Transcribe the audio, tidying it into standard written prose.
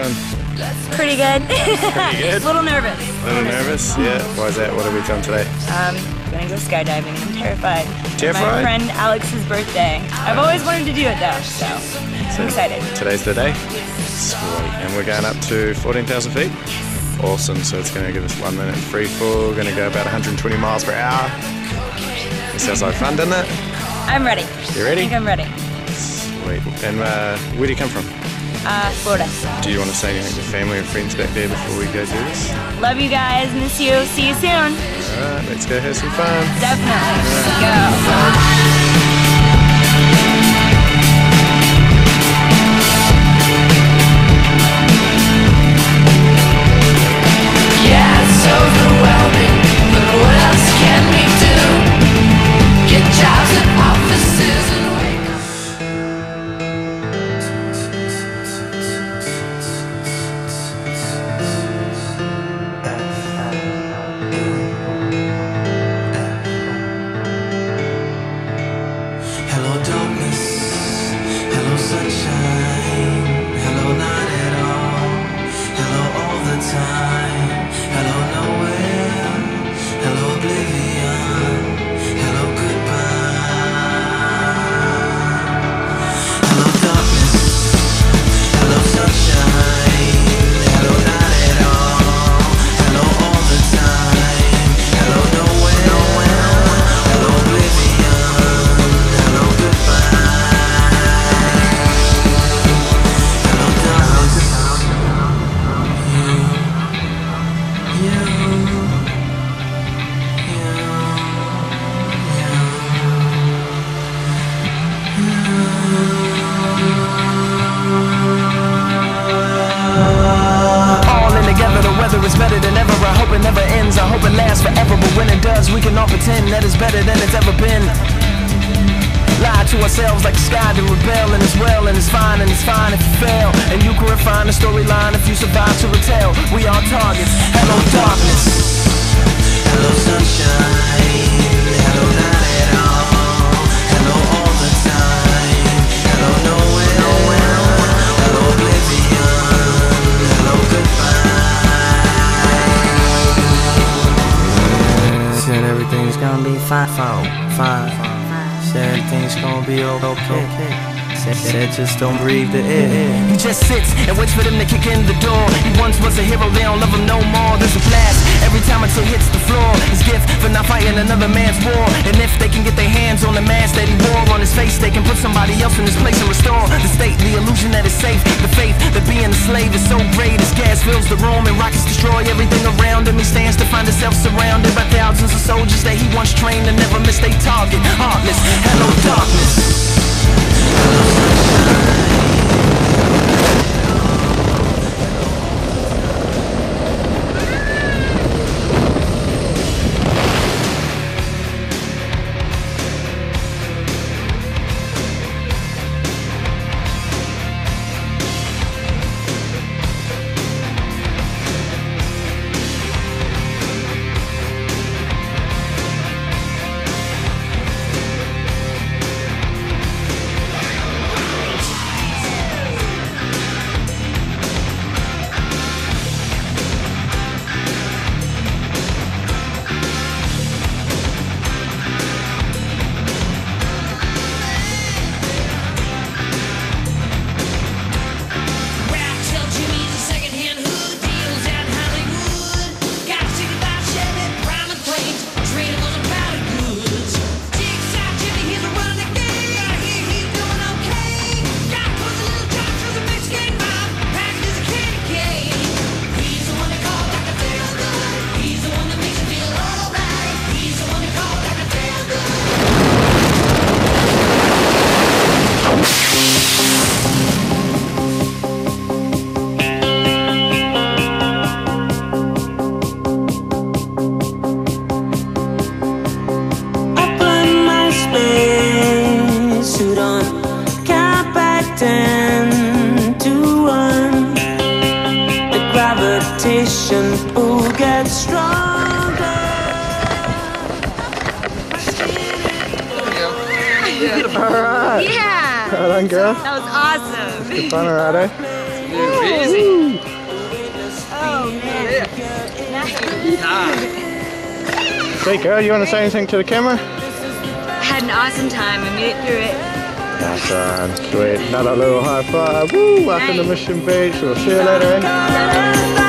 going? Pretty good. Pretty good? A little nervous. A little nervous? Yeah. Why is that? What have we done today? Gonna go skydiving. I'm terrified. Terrified? My friend Alex's birthday. I've always wanted to do it though, so I'm excited. Today's the day? Sweet. And we're going up to 14,000 feet? Awesome. So it's going to give us 1 minute free fall. Going to go about 120 miles per hour. It sounds like fun, doesn't it? I'm ready. You ready? I think I'm ready. Sweet. And where do you come from? Florida. Do you want to say anything to family and friends back there before we go do this? Love you guys. Miss you. See you soon. Alright, let's go have some fun. Definitely. Let's go. Hello darkness, hello sunshine, hello not at all, hello all the time, hello nowhere, hello oblivion, hello goodbye. Hello darkness, hello sunshine, hello not at all, hello all the time, hello nowhere, hello oblivion. It's better than ever, I hope it never ends, I hope it lasts forever, but when it does, we can all pretend that it's better than it's ever been. Lie to ourselves like the sky to rebel, and it's well, and it's fine if you fail, and you can refine the storyline if you survive to retell. We are targets, hello darkness, hello sunshine, hello not at all, hello all the time, hello nowhere, hello oblivion, hello goodbye. Said everything's gonna be fine. Said everything's gonna be okay. Said just don't breathe the air. He just sits and waits for them to kick in the door. He once was a hero, they don't love him no more. There's a blast every time until it hits the floor. His gift for not fighting another man's war. And if they can get their hands on the mask that he wore on his face, they can put somebody else in his place and restore the state, the illusion that it's safe, the faith that being a slave is so great. His gas fills the room and rockets destroy everything around him. He stands to find himself surrounded by thousands of soldiers that he once trained to never miss their target. Heartless, hello darkness. gravitation will get stronger. Alright. Yeah. Well done, girl. That was awesome. Good fun, alright, eh? Easy. Oh man. Sweet girl, you want to say anything to the camera? Had an awesome time. I made it through it. Nice one, sweet. Another little high five. Woo, welcome to Mission Beach. We'll see you later, eh?